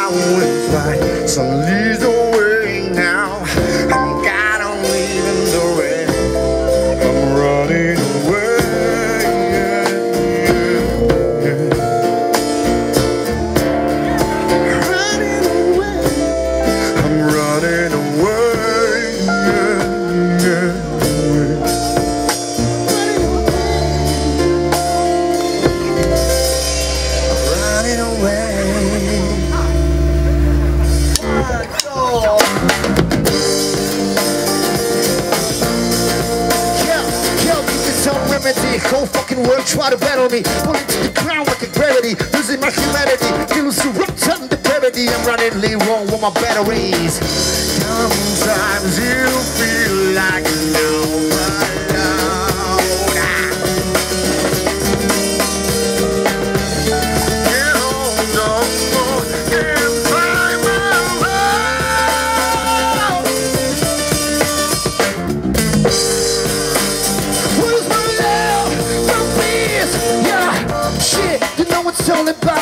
went right, so lead the way now. I'm God, I'm leaving the way. I'm running away. Running away. I'm running away. Running away. Cold fucking work, try to battle me. Pulling to the ground like a gravity. Losing my humanity. Feels too rough, time to parody. I'm running late wrong with my batteries. Sometimes you feel like no alone. Get home, don't go. Can't find my love. Where's my love? Shit, you know it's all about